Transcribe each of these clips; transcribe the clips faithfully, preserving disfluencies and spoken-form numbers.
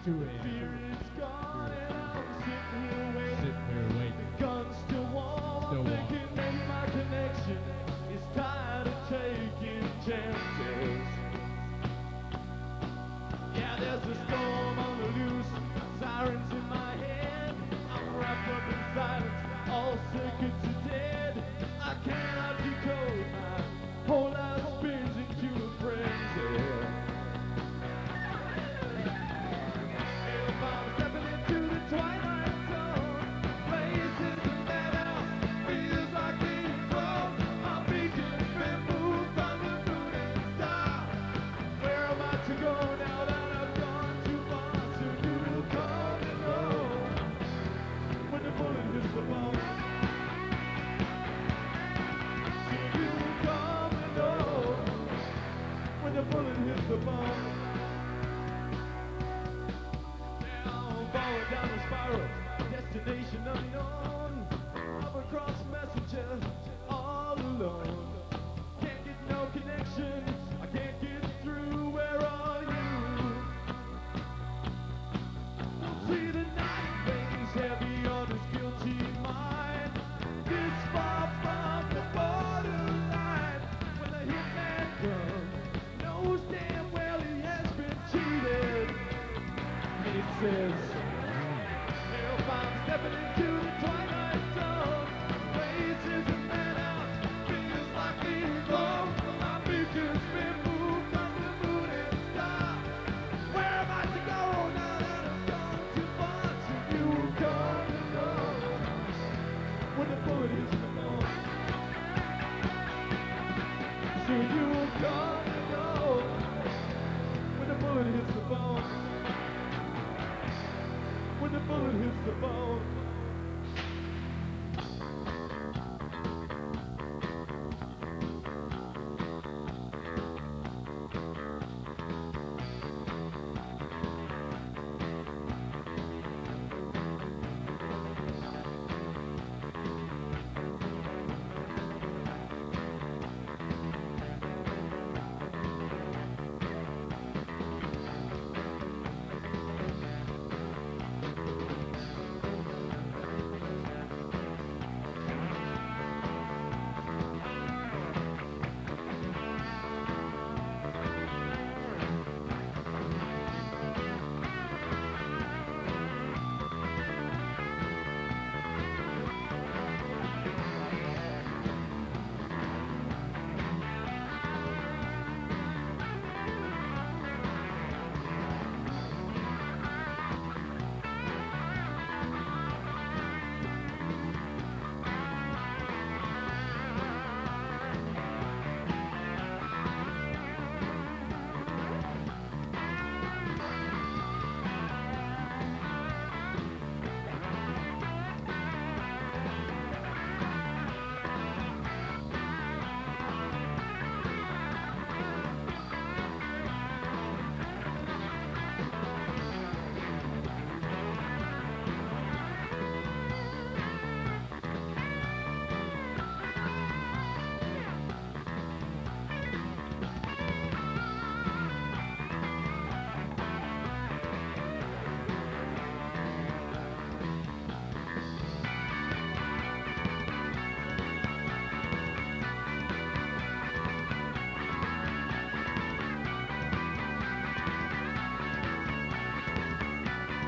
two a m Fear is gone and I'm sitting here waiting. Sitting here waiting. The gun's still warm. Still I'm warm. thinking maybe my connection is tired of taking chances. Yeah, there's a storm on the loose, sirens in my head. I'm wrapped up in silence, all circuits are dead. I cannot decode my whole life spins into a frenzy. If I'm stepping into the twilight zone, places in that house feels like being blown. My beacon's been moved by the moon and star. Where am I to go now that I've gone too far? Soon you will come and go when the bullet hits the bone. Soon you will come and go when the bullet hits the bone. Forward down the spiral, destination unknown. Hover across messenger, all alone. Can't get no connection, I can't get through. Where are you? Don't see the night weighs heavy on his guilty mind. This far from the borderline. When the hitman comes, knows damn well he has been cheated. And he says, if I'm stepping into the twilight zone, places and man out, feels like being blown. My beacon's been moved by the moon and star. Where am I to go now that I've gone too far? So you will come and go when the bullet hits the bone. So you will come and go when the bullet hits the bone. When the bullet hits the bone.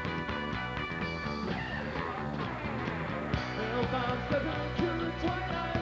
I'm stepping into the twilight.